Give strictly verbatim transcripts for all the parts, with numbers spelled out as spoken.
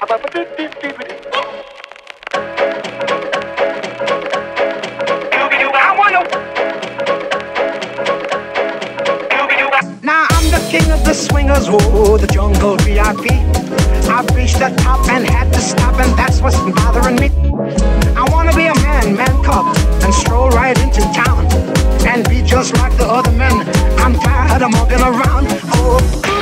Now I'm the king of the swingers, oh, the jungle V I P. I've reached the top and had to stop, and that's what's bothering me. I wanna be a man, man cub, and stroll right into town, and be just like the other men. I'm tired of mugging around. Oh,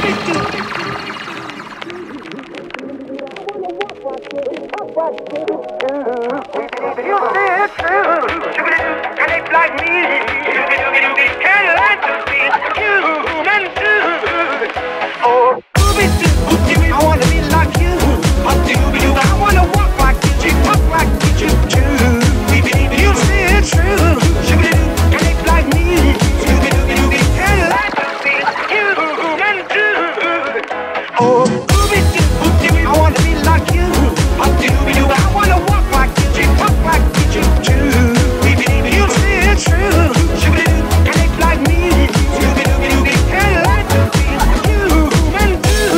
you say it's true, and it's like me. Can't like to see human too. Oh, I wanna be like you. I wanna walk like you, talk like you too. You say it's true, and it's like me. Can't like to see human too. Oh, I wanna be like you. I wanna walk like you, talk like you too. You say it's true, and it's like me. Can't like to see human too.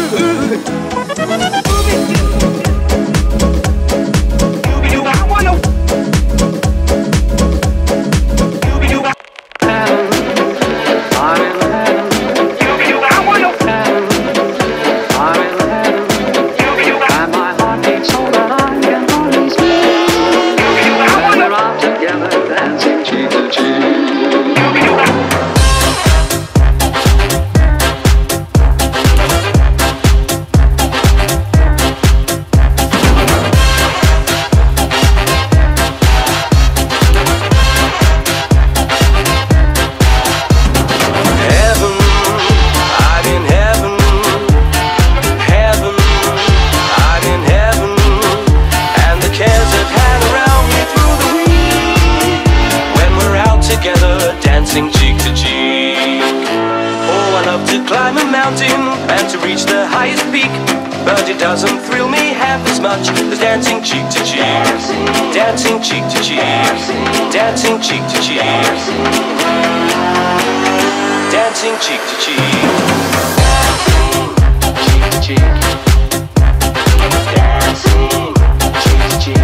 I wanna. Dancing cheek to cheek. Oh, I love to climb a mountain and to reach the highest peak, but it doesn't thrill me half as much as dancing cheek to cheek. Dancing cheek to cheek. Dancing cheek to cheek. Dancing cheek to cheek. Dancing cheek to cheek. Dancing cheek to cheek.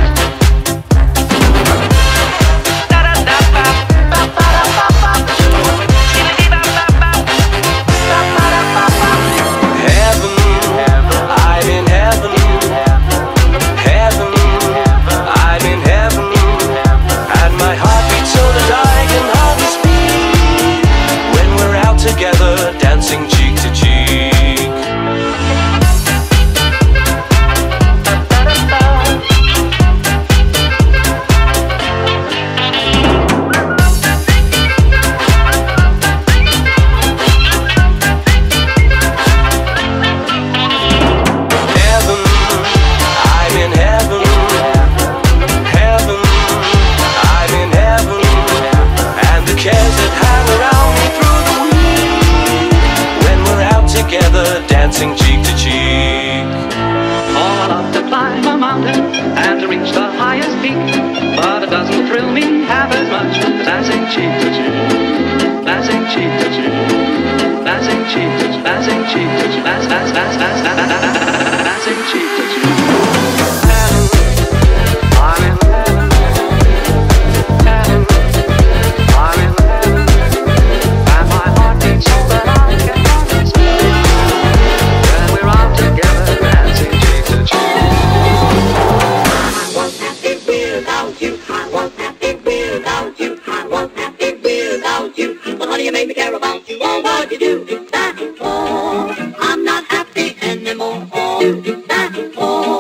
Dancing cheek to cheek. Heaven, I'm in heaven. Heaven, I'm in heaven. And the cares that hang around me through the together, dancing cheek to cheek. Oh, I love to climb a mountain and to reach the highest peak, but it doesn't thrill me half as much as dancing cheek to cheek. Dancing cheek to cheek. Dancing cheek to cheek. Dancing cheek to cheek. Dance, dance, dance, dance, dance, dancing cheek to cheek. I'm in heaven. Heaven. I'm in heaven. And my heart beats so that I can hardly speak. When we're all together, dancing cheek to cheek. I was happy without you. I was happy without you. I was happy without you. But honey, you made me care about you. Oh, what you do? That, oh, I'm not happy anymore. Oh, that, oh.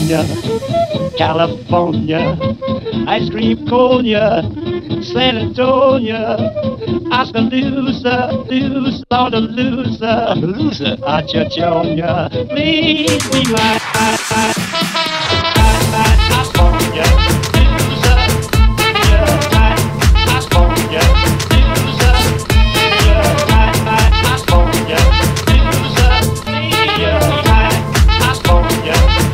California, California, ice cream cone-ya, San Antonio, Oskaloosa, loose, Lord of loser, loser, I just on ya. Please be my California, loser, yeah, my California, loser, yeah, my California, loser, yeah, my California,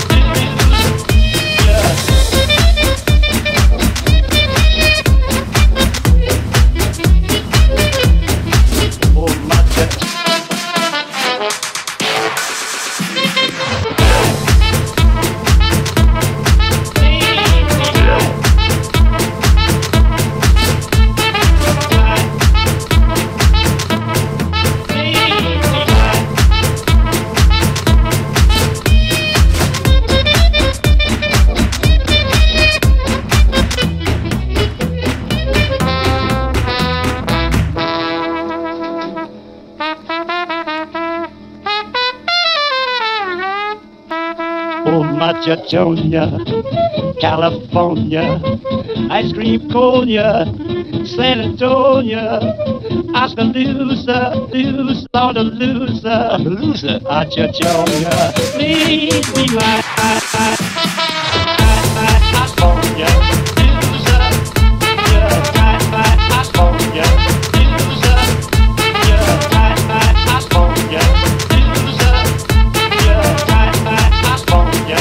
Macedonia, California, ice cream cone-ya, San Antonio, Oskaloosa, loose, Lord of loser, loser, I just on ya. Please be my California, loser, yeah, my California, loser, yeah, my California, loser, yeah, my California.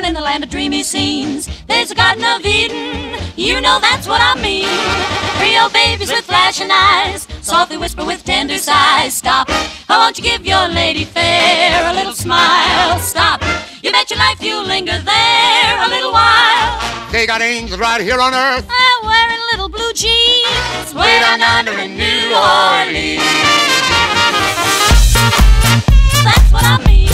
in the land of dreamy scenes. There's a Garden of Eden, you know that's what I mean. Creole babies with flashing eyes, softly whisper with tender sighs. Stop, I want you give your lady fair a little smile. Stop, you bet your life you'll linger there a little while. They got angels right here on earth, I'm wearing little blue jeans, way down under in New Orleans. That's what I mean.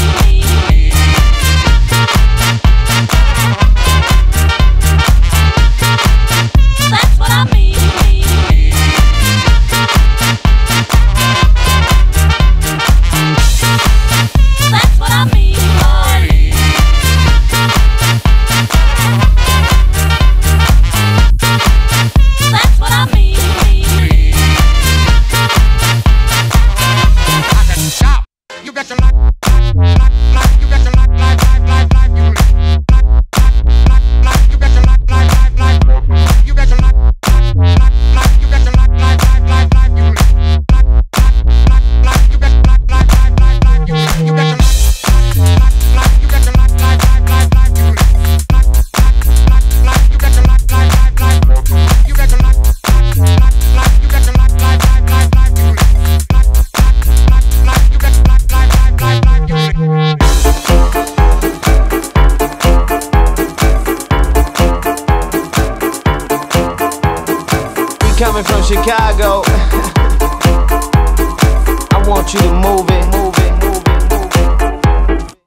That's what I mean. That's what I mean. That's what I mean. I can stop. You bet your life, life, life, you bet your life, life, life, life, life, you life, life, life, you bet your life, life, life, life, you bet your life, life, life, you bet your life, life, life, life, life, you life, life, life, you bet your life, life, life, life, life, you you bet your life, life, life, you bet your life, life, life, life, life, you life, life, life, you bet your life, life, life, life, you bet your life, life, life, you bet your life, life, life, life, life, you life, life, life, you bet your life, life, life, life, life, you life. Coming from Chicago, I want you to move it, move it, move it, move it.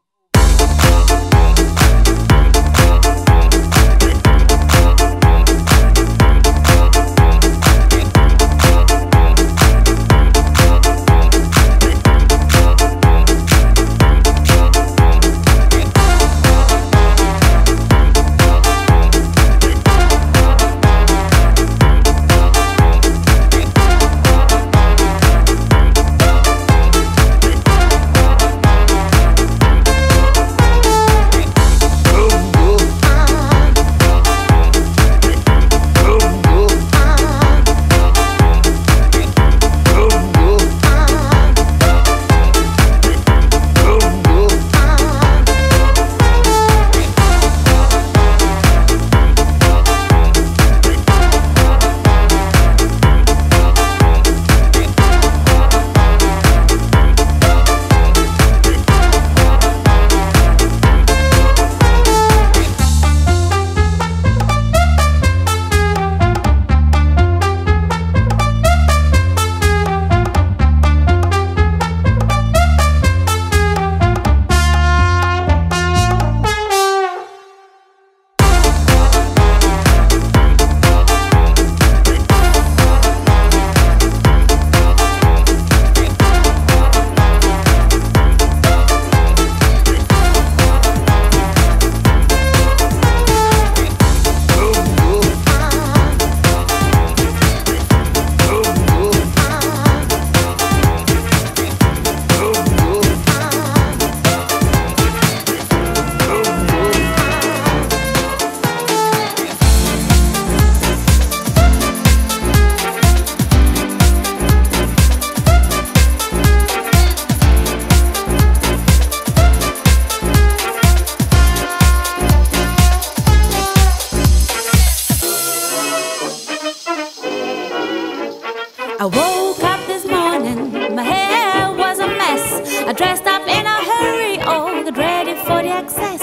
I woke up this morning, my hair was a mess. I dressed up in a hurry, oh, got ready for the access.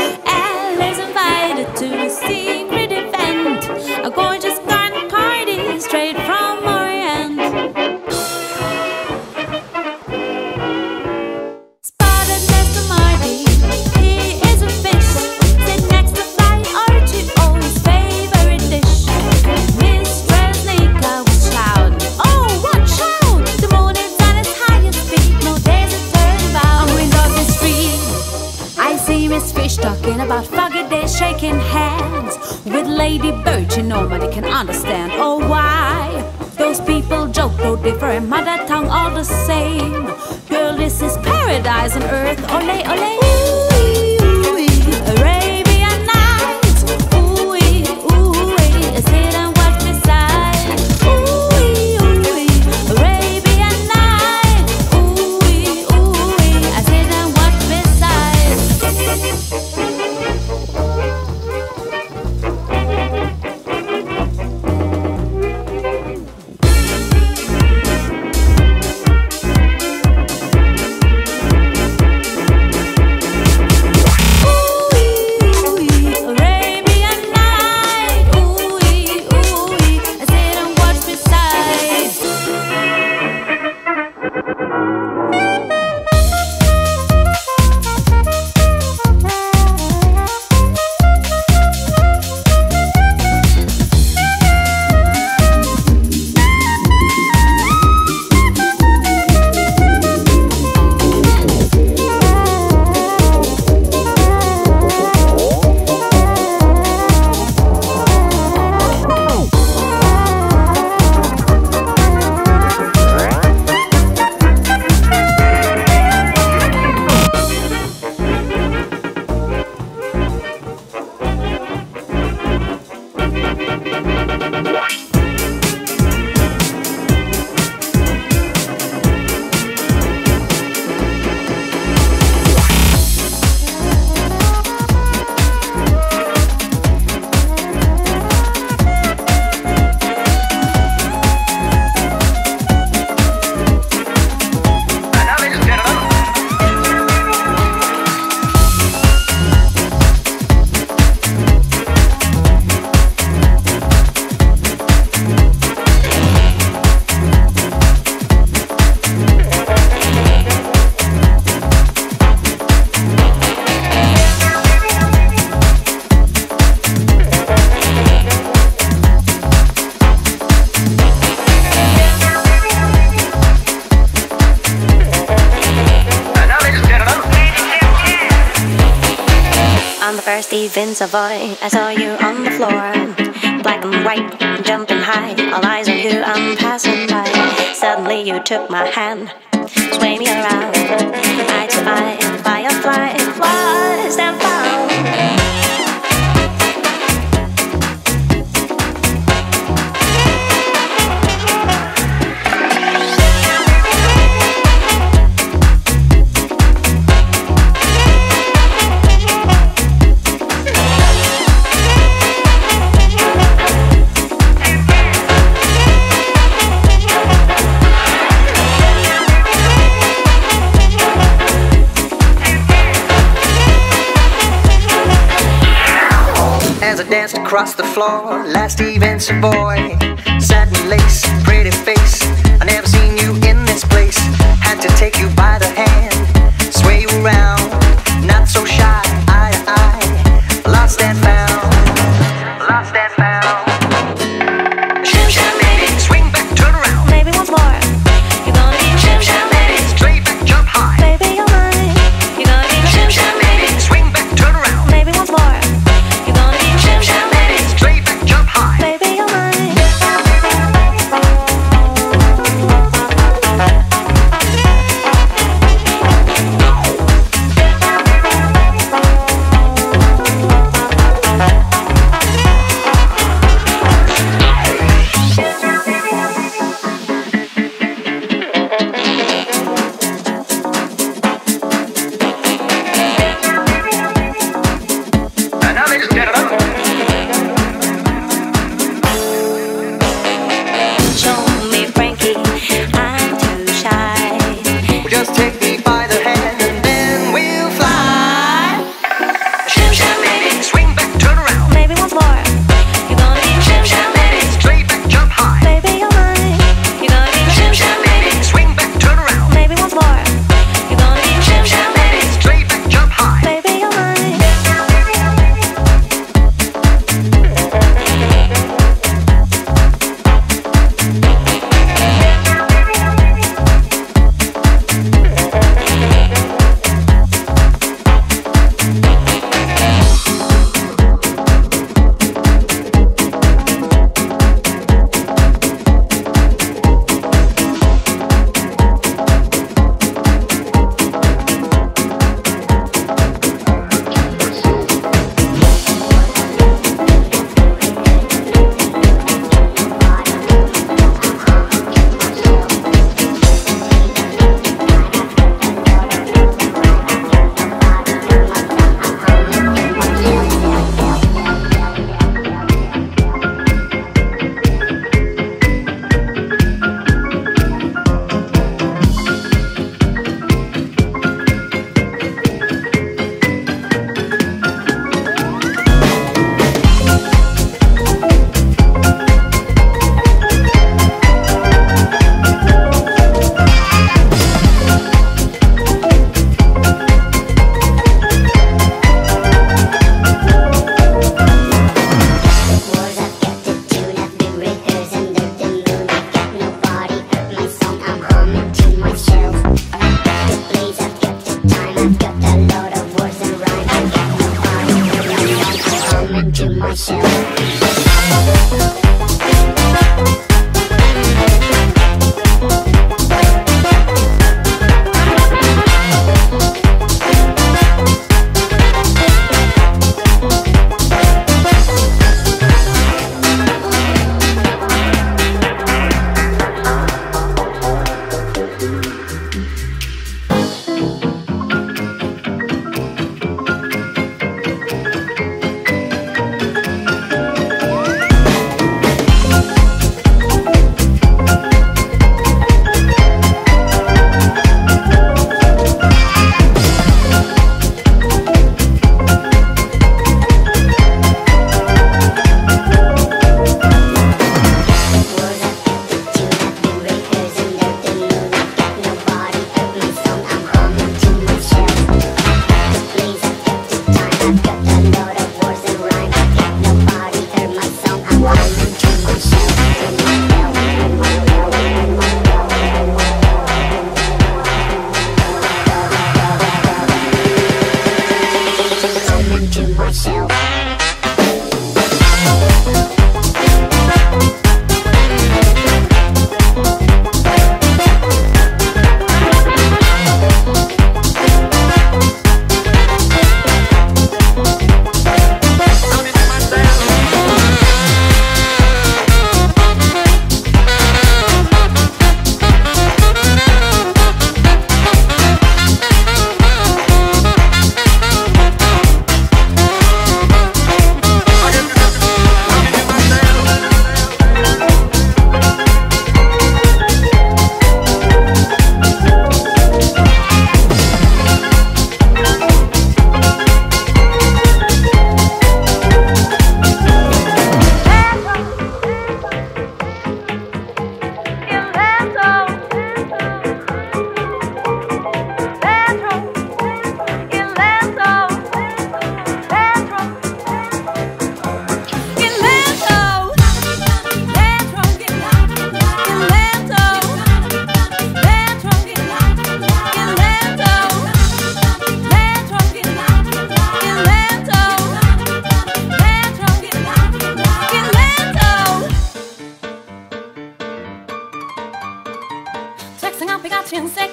Alice invited to a secret event, a gorgeous garden party straight from Orient. Spotted Mister Marty, he is a fish. Sit next to Fly Archie, oh, his favorite dish. Mistress Nika was shouting, oh, what shout? The moon is at its highest speed, no days of turnabout. On Windows Street, I see Miss Fish talking about foggy days, shaking hands with Lady Bird. You know, nobody can understand, oh, why? Those people joke, though different, mother tongue all the same. Girl, this is paradise on earth, ole, ole. Ooh-wee, Arabian Nights. Ooh-wee, ooh-wee, sit and watch beside. Ooh-wee, ooh-wee, Arabian Nights. Ooh-wee, ooh-wee, I sit and watch beside. Stephen Savoy, I saw you on the floor, black and white, jumping high, all eyes on you, I'm passing by. Suddenly you took my hand, sway me around, eye to eye, firefly, lost and found. Danced across the floor, last Stephen Savoy, satin lace, pretty face. I never seen you in this place. Had to take you by the hand, sway you around, not so shy, eye to eye, lost and found, lost and found. Shim sham baby, swing back, turn around. Maybe once more, you're gonna be shim sham baby, straight back, jump high. Baby, you're mine, you're gonna be shim sham baby, swing back, turn around. Maybe once more. Straight back, jump high. Baby, you're mine.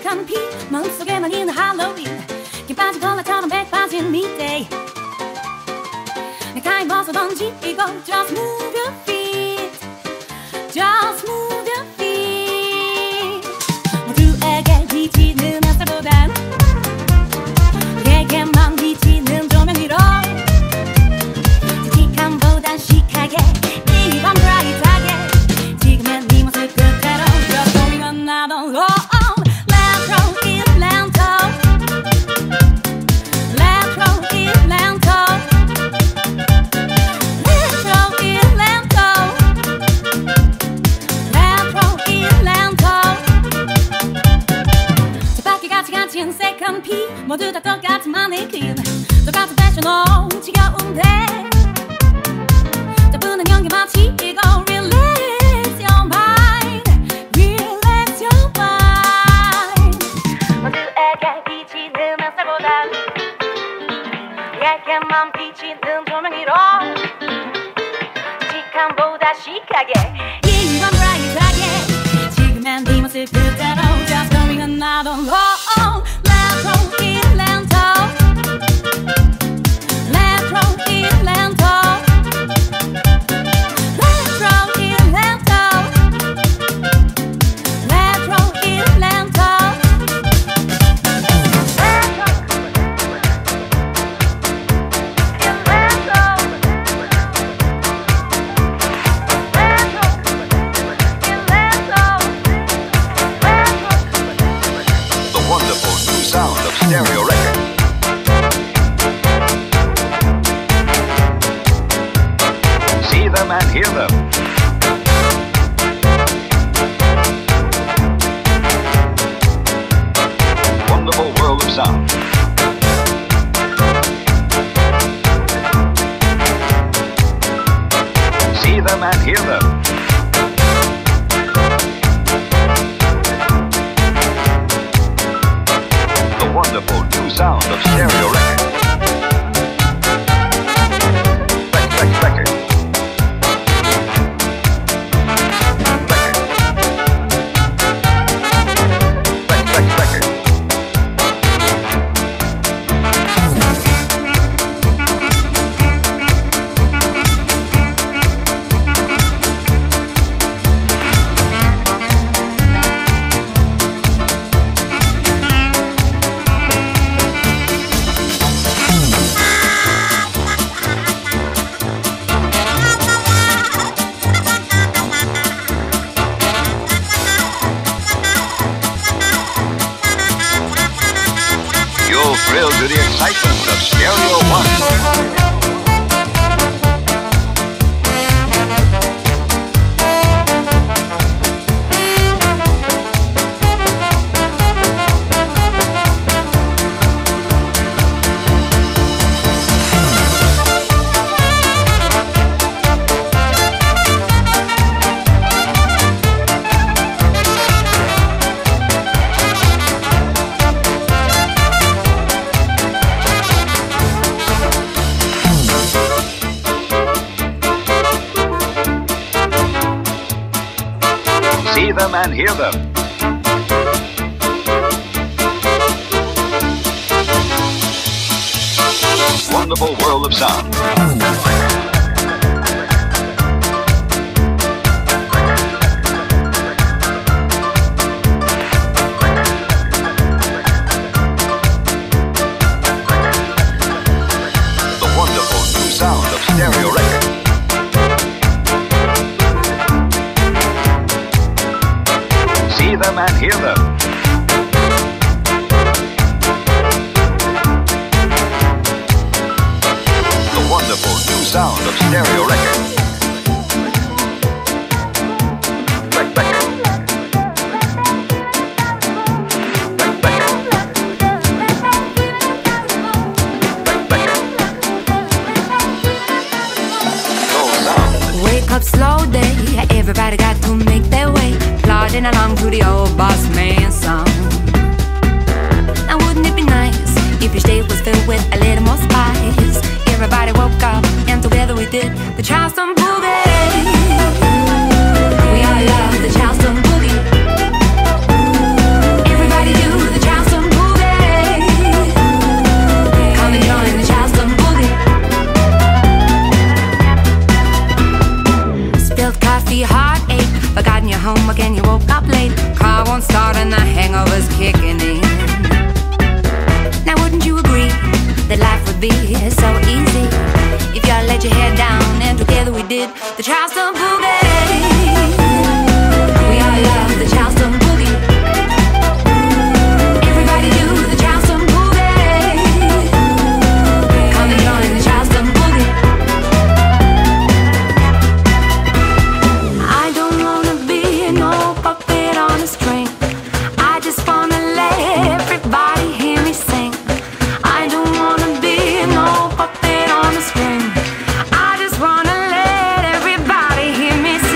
색한 피 마음속에만 있는 할로윈 긴 빠진 콜라처럼 백 빠진 midday 넥타이 벗어 던지고 Just move your feet Just move your feet 모두에게 비치는 햇살보단 우리에게만 비치는 조명 위로 칙칙함보단 시크하게 이 밤 브라이트하게 지금의 네 모습 그대로 Just going another road Let's roll it lento Let's roll it lento Let's roll it lento Let's roll it lento 저밖에 같이 갇힌 second P 모두 다 똑같은 마네킹 똑같은 패션 오 지겨운데 따분한 연기 마치 이거 Relax your mind Relax your mind 모두에게 비치는 햇살보단 우리에게만 비치는 조명 위로 칙칙함보다 시크하게 이건 브라이트하게 지금의 네 모습 그대로 Just going another road Let's roll it lento Let's roll it lento Let's roll it lento Let's roll it lento The wonderful new sound of stereo record. See them and hear them. Wonderful world of sound. See them and hear them. The wonderful new sound of stereo record. Rec- rec- record. Record. Rec- rec- record. You'll thrill to the excitement of Stereo One. See them and hear them. Wonderful world of sound. The wonderful new sound of stereo record. See them and hear them. The wonderful new sound of stereo record. Rec- record. Rec- record. Rec- record. Soul sound. Wake up slow day, everybody got to make their way, plodding along to the old boss man song. Now wouldn't it be nice if your day was filled with a little more spice? Everybody woke up and together we did the Charleston Boogie. We all love the Charleston Boogie. Everybody do nasty heartache. Forgotten your homework and you woke up late. Car won't start and the hangover's kicking in. Now wouldn't you agree that life would be so easy if you laid your head down and together we did the Charleston Boogie? We all love the Charleston Boogie. Everybody do the Charleston Boogie. Come and join the Charleston Boogie. I don't wanna be no puppet on a string. I just wanna let everybody hear me sing. I don't wanna be no puppet on a string. I just wanna let everybody hear me sing.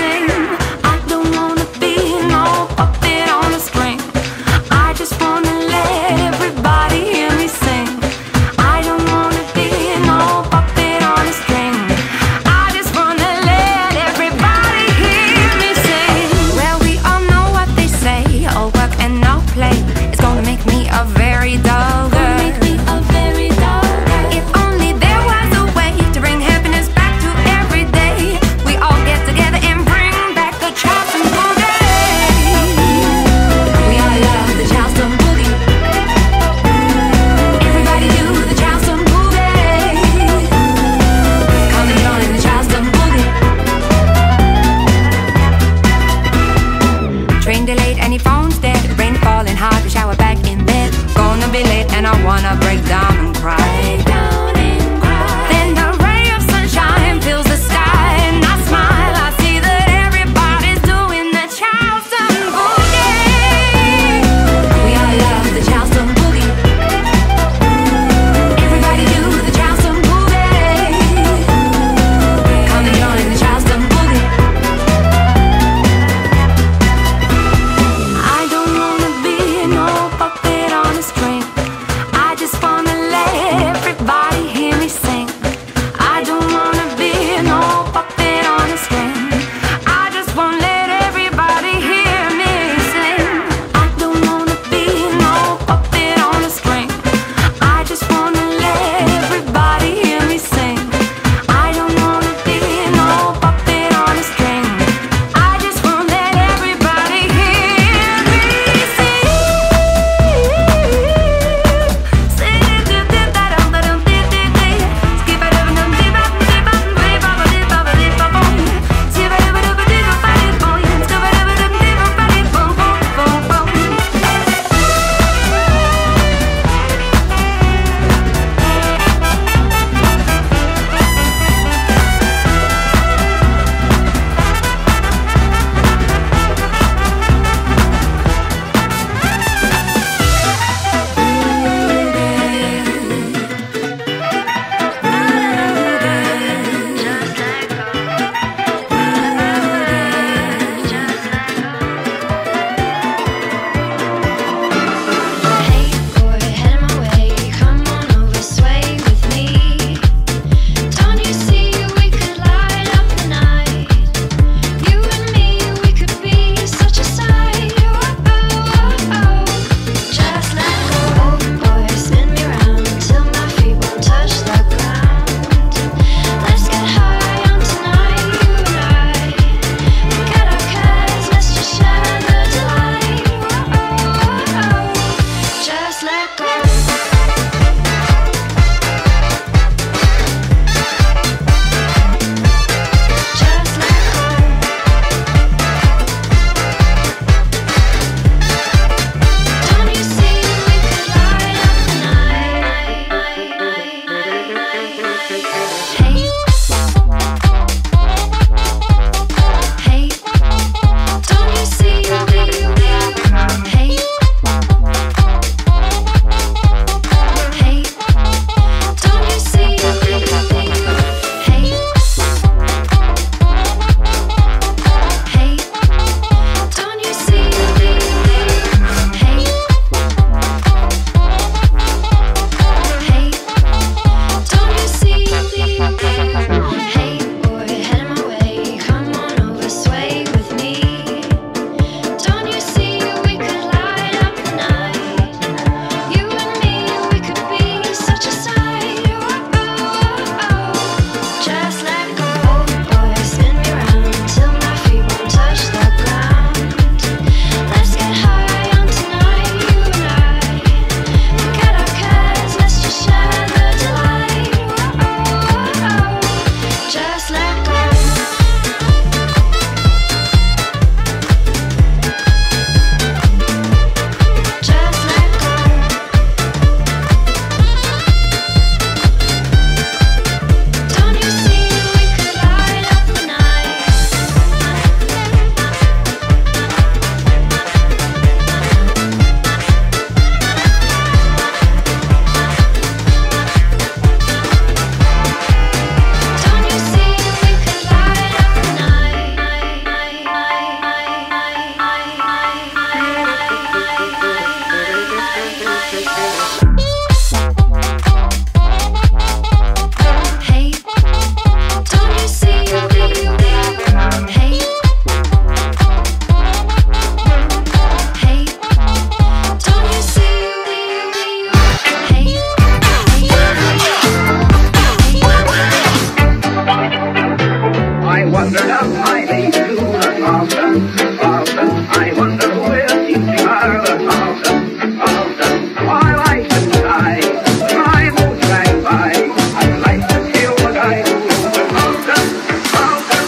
wandered up my lane to the mountain, mountain. I wonder who is teaching her the mountain, mountain. While I can die, my moon sang by. I'd like to kill the guy who owns the mountain, mountain.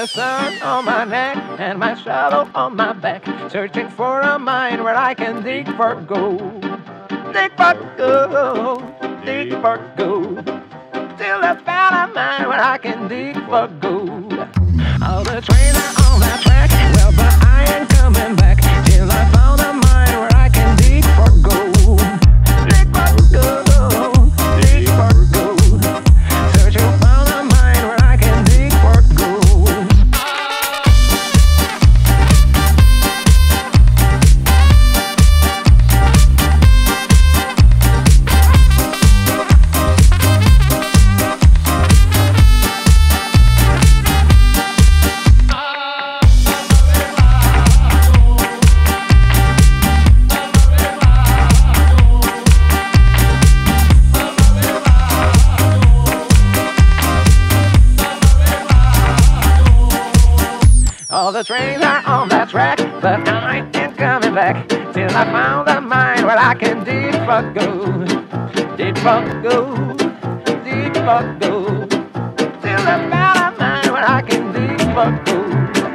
the sun on my neck and my shadow on my back, searching for a mine where I can dig for gold. Dig for gold, dig for gold, till I found a mine where I can dig for gold. All the trains are on that track, well, but I ain't coming back till I found a mine where I can dig for gold. Dig for gold, dig for gold, searching for a mine where I can dig for gold. All the trains are on that track, but I ain't coming back till I found a mine where I can dig for gold. Dig for gold, dig for gold, till I found a mine where I can dig for gold.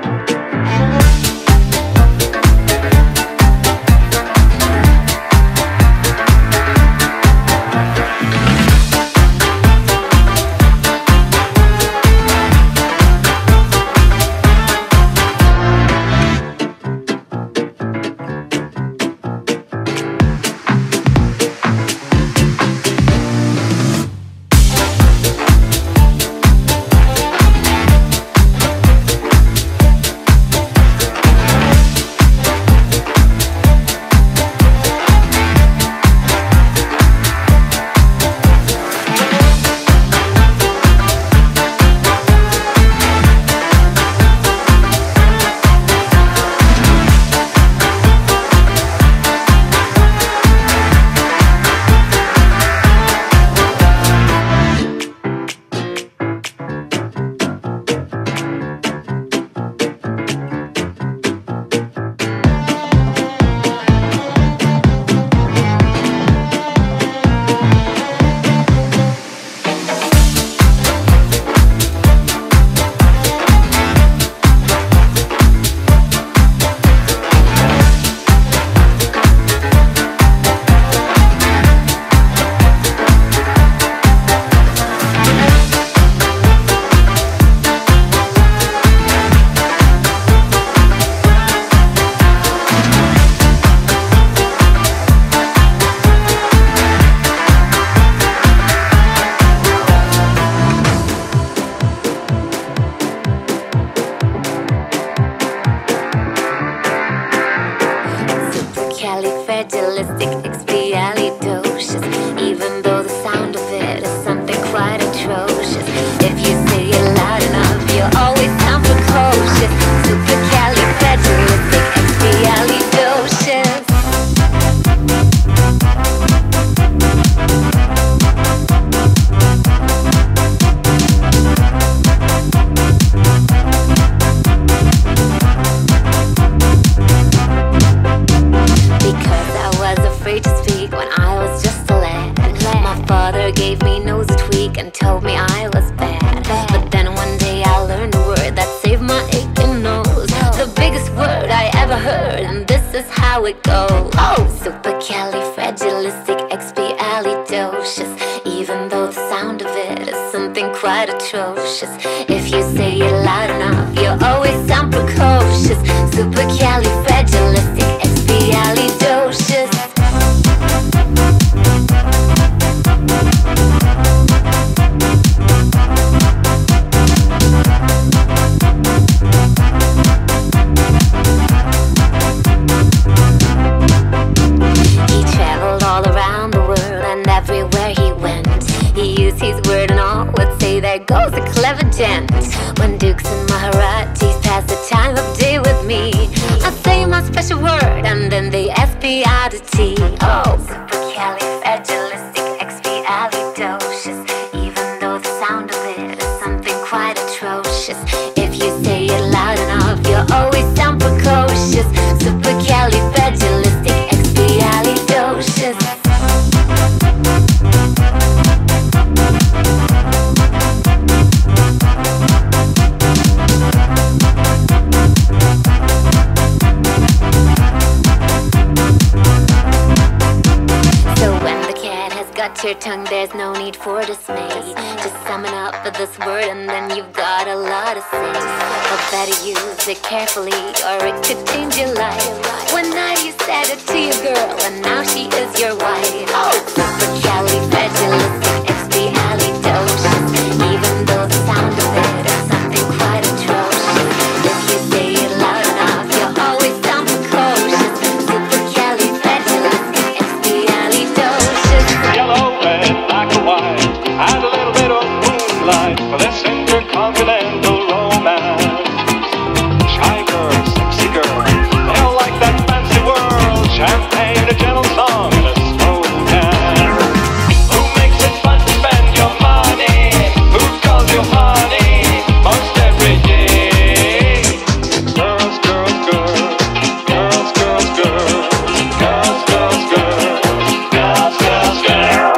Supercalifragilisticexpialidocious. Even though the sound of it is something quite atrocious, if you say it loud enough, you'll always sound precocious. Supercalifragilisticexpialidocious. Gave me nose a tweak and told me I was bad. But then one day I learned a word that saved my aching nose. The biggest word I ever heard, and this is how it goes. Oh, supercalifragilisticexpialidocious. Even though the sound of it is something quite atrocious, if you say it loud enough, you'll always sound precocious. Supercalifragilisticexpialidocious. There goes a clever gent. When dukes and Maharatis pass the time of day with me, I say my special word and then they ask me out to tea. Oh, supercalifragilisticexpialidocious. Even though the sound of it is something quite atrocious, if you say it loud enough, you'll always sound precocious. Supercalifragilisticexpialidocious. got your tongue, there's no need for dismay. Just summon up for this word and then you've got a lot to say. But better use it carefully or it could change your life. One night you said it to your girl and now she is your wife. Supercalifragilisticexpialidocious. Even though the sound of it is something quite atrocious. If you say it loud enough, you'll always sound precocious. Supercalifragilisticexpialidocious. Yellow, red, black or white, and a little bit of moonlight for this intercontinental romance. Shy girl, sexy girl, they all like that fancy world. Champagne, a gentle song, and a slow dance. Who makes it fun to spend your money? Who calls you honey most every day? Girls, girls, girls, girls, girls, girls, girls, girls, girls, girls, girls, girls.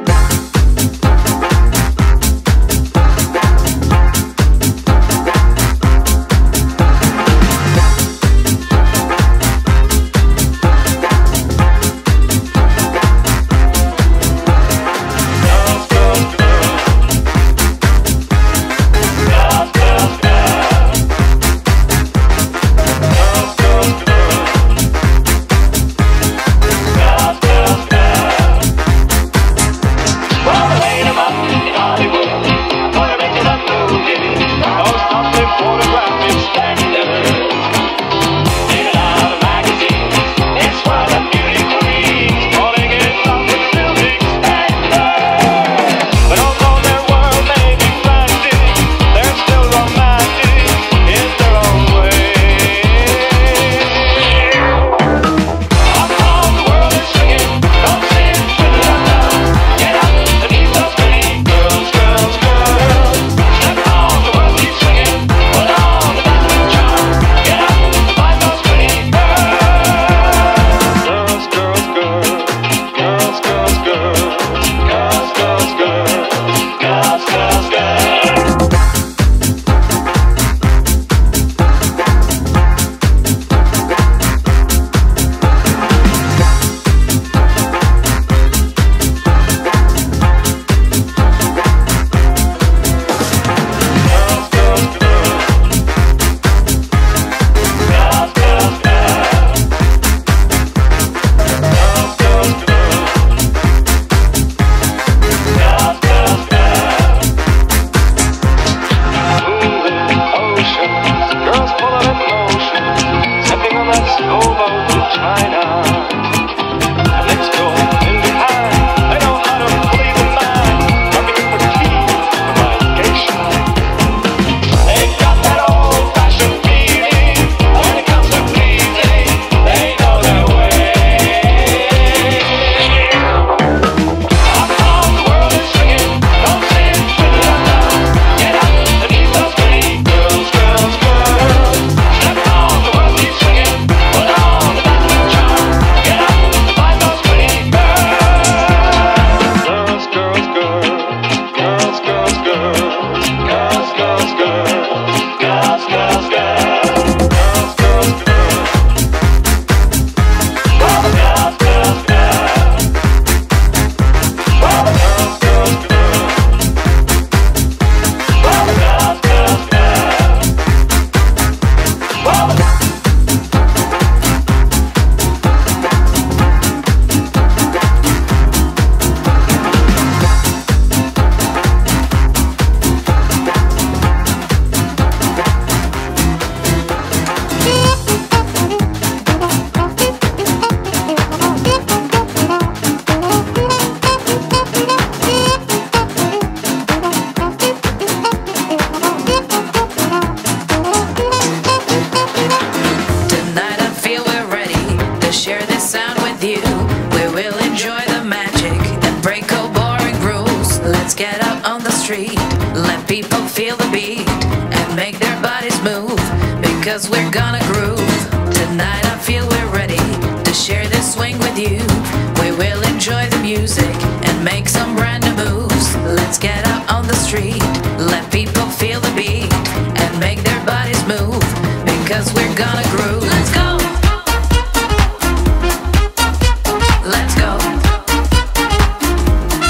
Let people feel the beat and make their bodies move, because we're gonna groove. Tonight I feel we're ready to share this swing with you. We will enjoy the music and make some brand new moves. Let's get out on the street, let people feel the beat and make their bodies move, because we're gonna groove. Let's go! Let's go!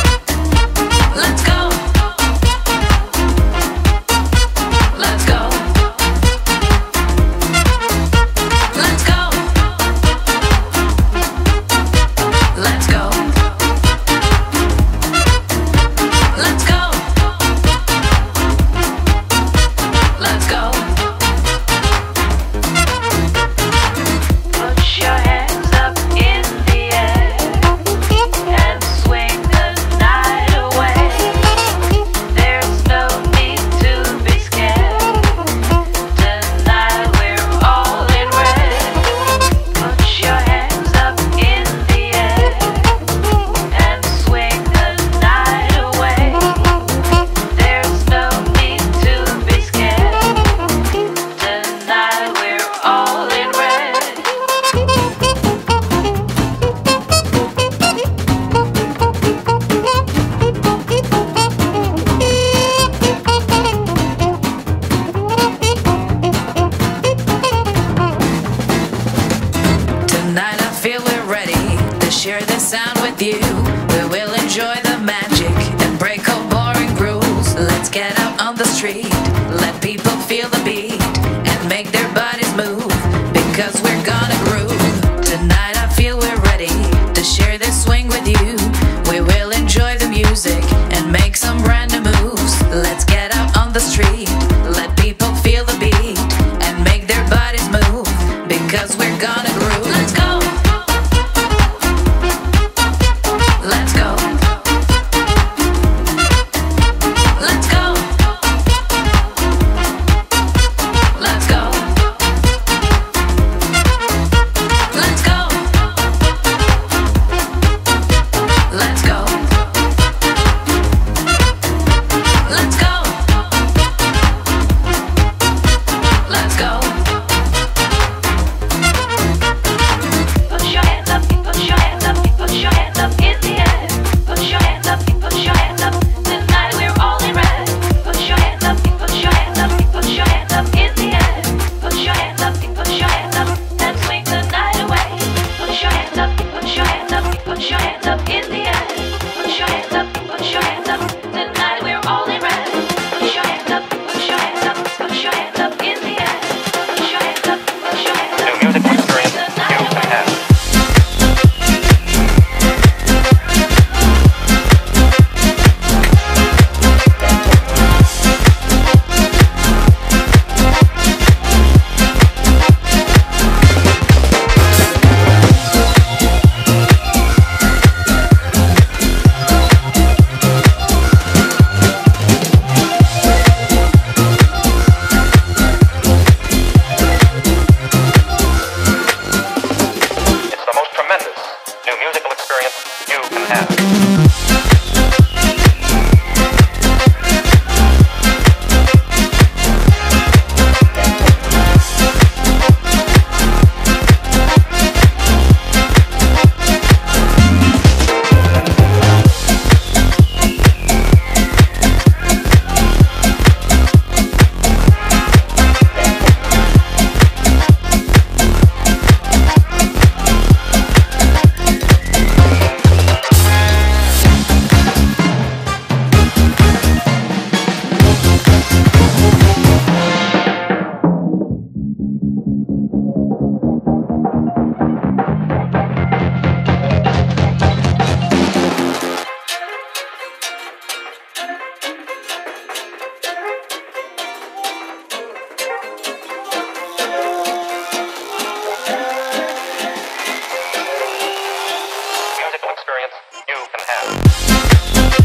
share this sound with you. We will enjoy the magic and break all boring rules. Let's get out on the street, let people feel the beat and make their bodies move, because we're gonna groove. Tonight I feel we're ready to share this swing with you. We will enjoy the music and make some random moves. Let's get out on the street, let people feel the beat and make their bodies move, because we're gonna groove. Let's go. Let's go. Let's go. Let's go. Let's go. Let's go. Let's go. Let's go. Put your hands up, put your hands up, put your hands up in the air. Put your hands up, put your hands up. Tonight we're all in red. Put your hands up, put your hands up, put your hands up in the air. Put your hands up, put your hands up, and swing the night away. Put your hands up, put your hands up, put your hands up in the air. Put your hands up, put your hands up. Tonight we're all in red. Put your hands up, put your hands up, put your hands up in the air. Put your hands up, put your hands up. New musical experience you can have. It's the most tremendous new musical experience you can have. Musical experience you can have.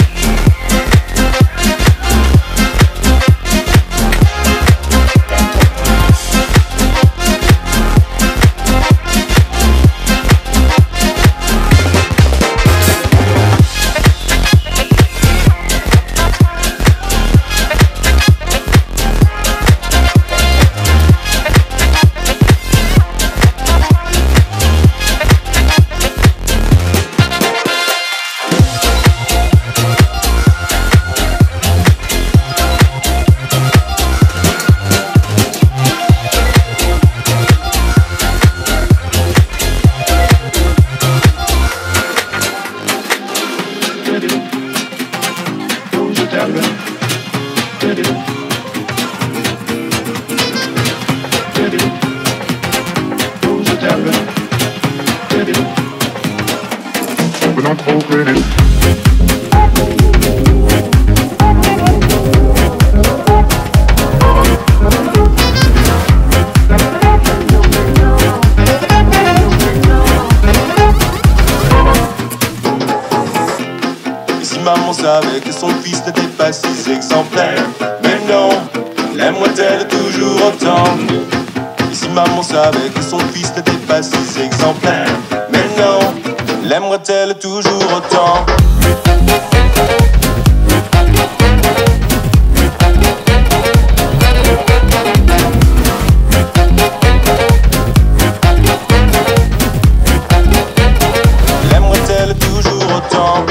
Open up, open it. Et si maman savait que son fils n'était pas si exemplaire, mais non, l'aimerait-elle toujours autant? Et si maman savait que son fils n'était pas si exemplaire, mais non, l'aimerait-elle toujours autant? L'aimerait-elle toujours autant?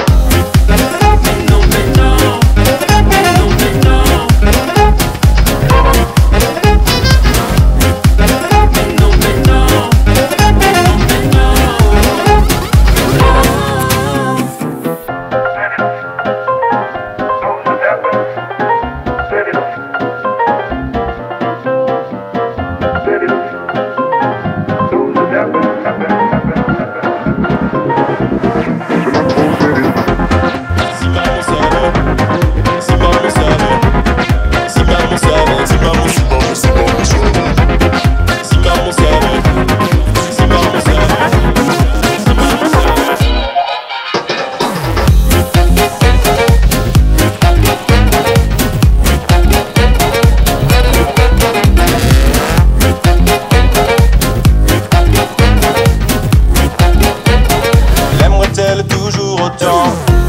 autant.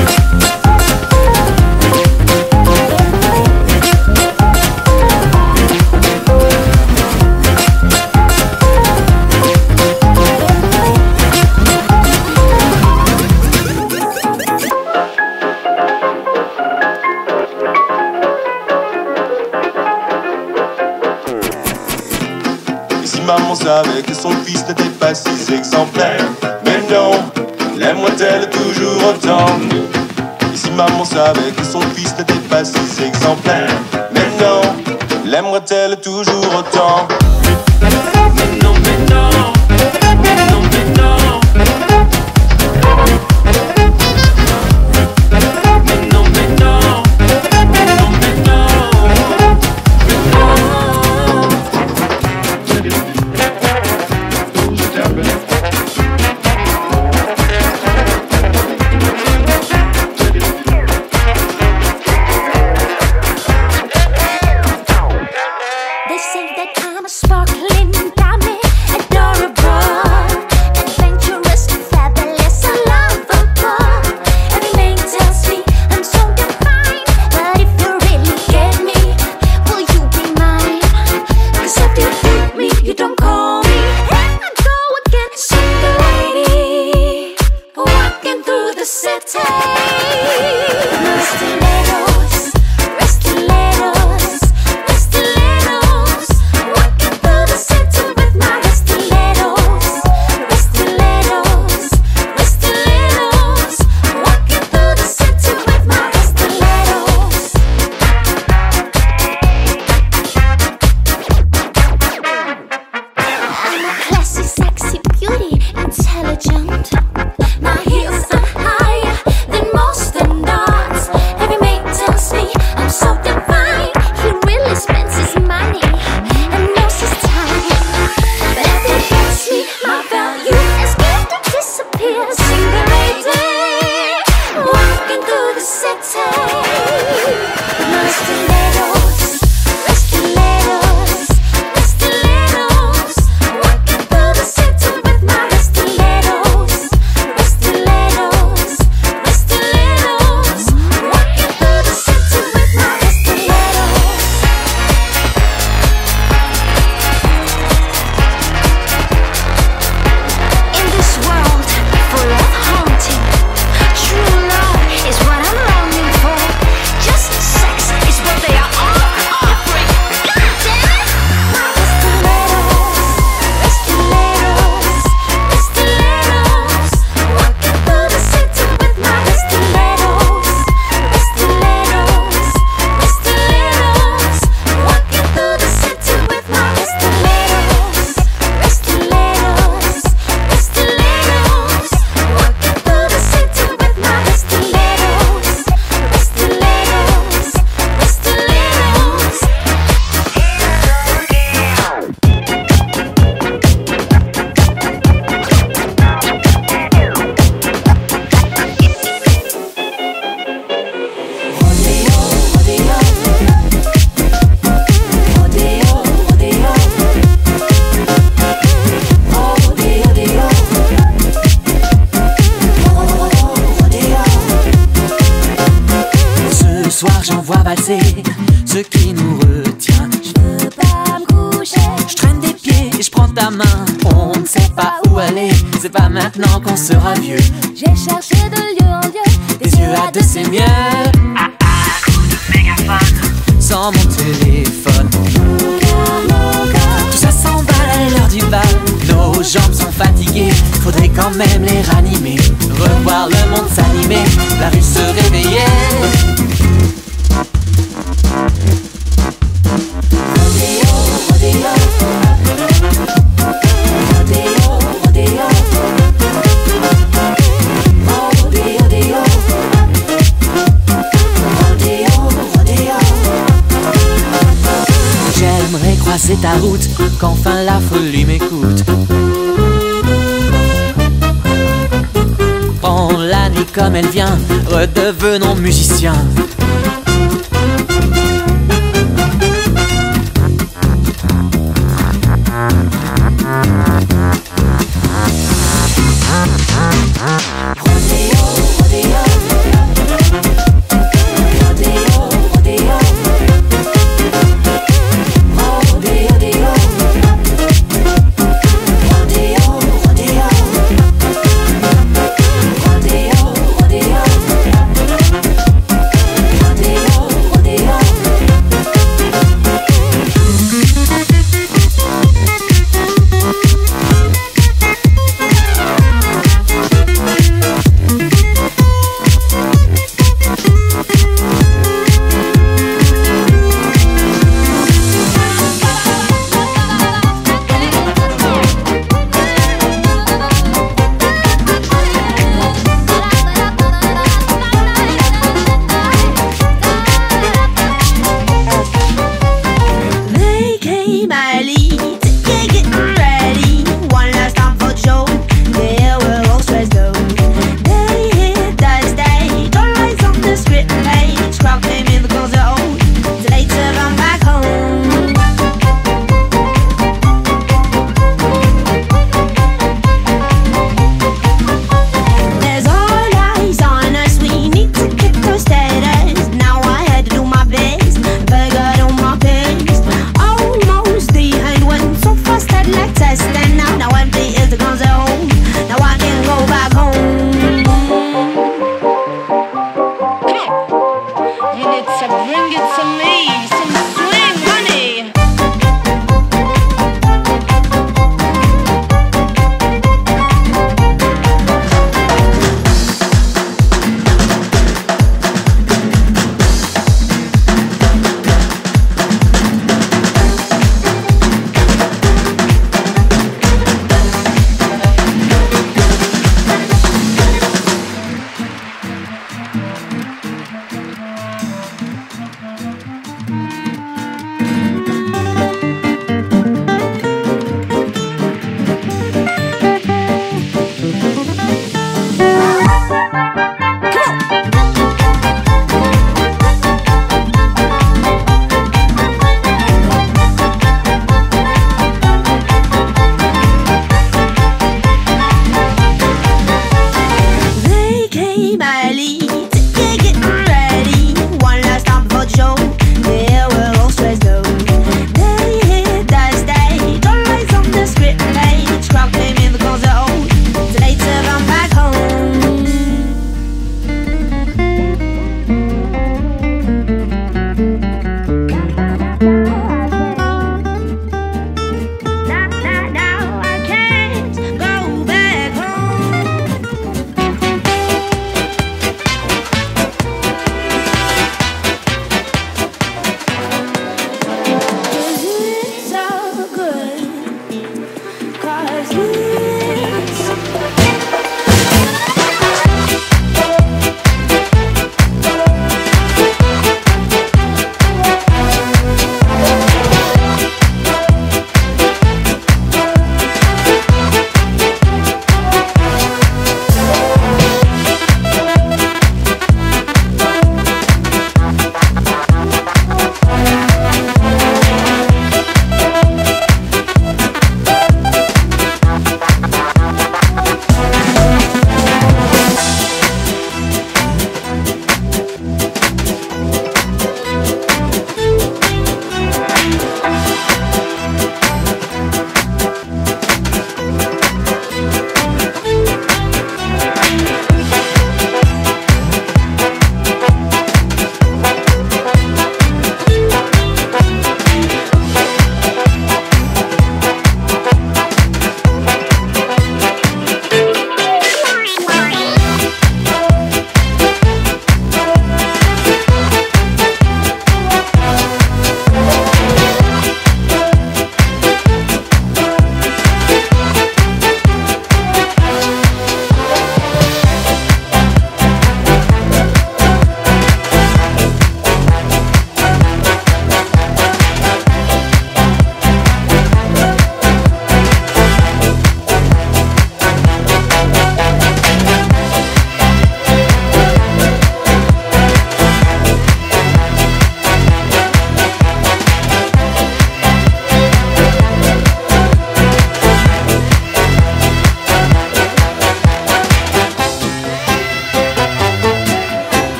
Maman savait que son fils n'était pas si exemplaire. Mais non, l'aime-t-elle toujours autant? Et si maman savait que son fils n'était pas si exemplaire? Mais non, l'aimerait-elle toujours autant? Mais non, mais non, mais non, mais non. Mais non, mais non, mais non, mais non. They say that I'm a sparkling diamond, adorable, adventurous, fabulous, unlovable. Every man tells me I'm so divine, but if you really get me, will you be mine? 'Cause after you hit me, you don't call me. Here I go again, single lady, walking through the city. My stilettos, red stilettos, red stilettos, walking through the city with my red stilettos, red stilettos, red stilettos, walking through the city with my red stilettos. I'm a classy, sexy beauty, intelligent. My heels are higher than most standards. Every mate tells me I'm so divine. He really spends his money and knows his time. But after he gets me, my value is going to disappear. Single lady, walking through the city. My stilettos, red stilettos, red stilettos, walking through the city with my red stilettos, red stilettos, red stilettos, walking through the city with my red stilettos. In this world full of haunting, true love is what I'm longing for. Just sex is what they are all offering. God damn it! My stilettos, red stilettos, red stilettos, walking through the city with my red stilettos, red stilettos, red stilettos, walking through the city with my red stilettos, red stilettos, red stilettos, walking through the city with my red stilettos, red stilettos, red stilettos. Ce soir j'envoie valser ce qui nous retient. Je veux pas me coucher. Je traîne des pieds et je prends ta main. On ne sait pas où aller, c'est pas maintenant qu'on sera vieux. J'ai cherché de lieu en lieu, Des yeux à deux c'est mieux. Ah ah, coup de mégaphone. Sans mon téléphone. Tout ça s'emballe à l'heure du bal. Nos jambes sont fatiguées, faudrait quand même les ranimer. Revoir le monde s'animer, la rue se réveiller. J'aimerais croiser ta route, qu'enfin la folie m'écoute. Prends la nuit comme elle vient, redevenons musiciens. Rodéo, rodéo.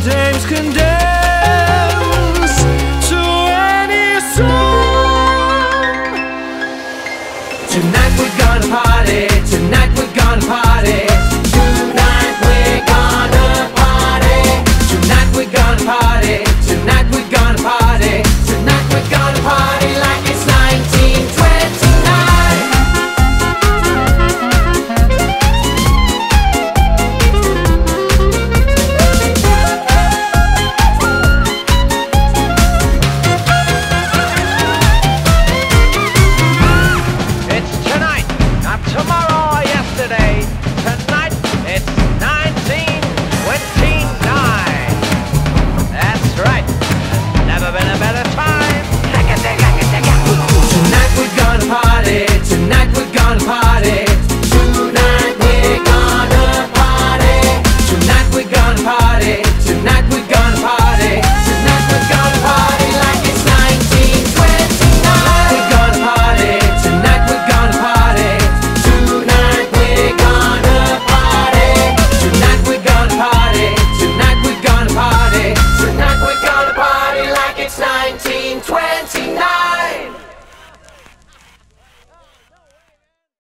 flames can dance.